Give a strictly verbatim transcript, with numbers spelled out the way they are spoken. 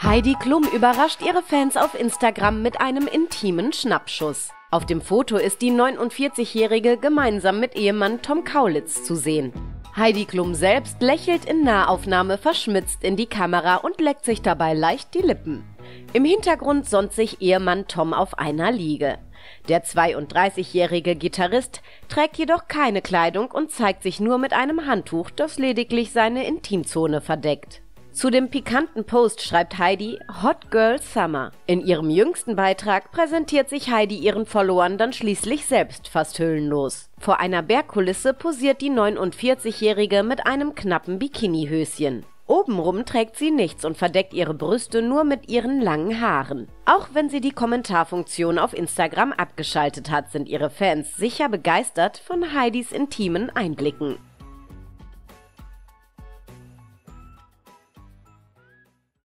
Heidi Klum überrascht ihre Fans auf Instagram mit einem intimen Schnappschuss. Auf dem Foto ist die neunundvierzigjährige gemeinsam mit Ehemann Tom Kaulitz zu sehen. Heidi Klum selbst lächelt in Nahaufnahme verschmitzt in die Kamera und leckt sich dabei leicht die Lippen. Im Hintergrund sonnt sich Ehemann Tom auf einer Liege. Der zweiunddreißigjährige Gitarrist trägt jedoch keine Kleidung und zeigt sich nur mit einem Handtuch, das lediglich seine Intimzone verdeckt. Zu dem pikanten Post schreibt Heidi „Hot Girl Summer". In ihrem jüngsten Beitrag präsentiert sich Heidi ihren Followern dann schließlich selbst fast hüllenlos. Vor einer Bergkulisse posiert die neunundvierzigjährige mit einem knappen Bikinihöschen. Obenrum trägt sie nichts und verdeckt ihre Brüste nur mit ihren langen Haaren. Auch wenn sie die Kommentarfunktion auf Instagram abgeschaltet hat, sind ihre Fans sicher begeistert von Heidis intimen Einblicken.